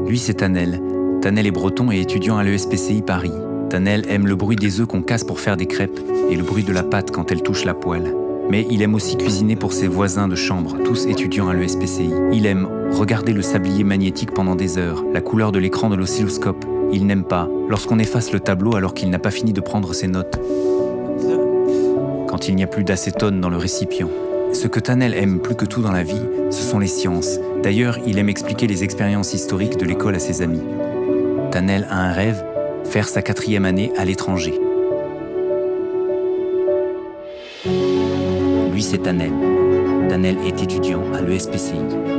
Lui, c'est Tanel. Tanel est breton et étudiant à l'ESPCI Paris. Tanel aime le bruit des œufs qu'on casse pour faire des crêpes et le bruit de la pâte quand elle touche la poêle. Mais il aime aussi cuisiner pour ses voisins de chambre, tous étudiants à l'ESPCI. Il aime regarder le sablier magnétique pendant des heures, la couleur de l'écran de l'oscilloscope. Il n'aime pas lorsqu'on efface le tableau alors qu'il n'a pas fini de prendre ses notes. Quand il n'y a plus d'acétone dans le récipient. Ce que Tanel aime plus que tout dans la vie, ce sont les sciences. D'ailleurs, il aime expliquer les expériences historiques de l'école à ses amis. Tanel a un rêve, faire sa 4e année à l'étranger. Lui, c'est Tanel. Tanel est étudiant à l'ESPCI.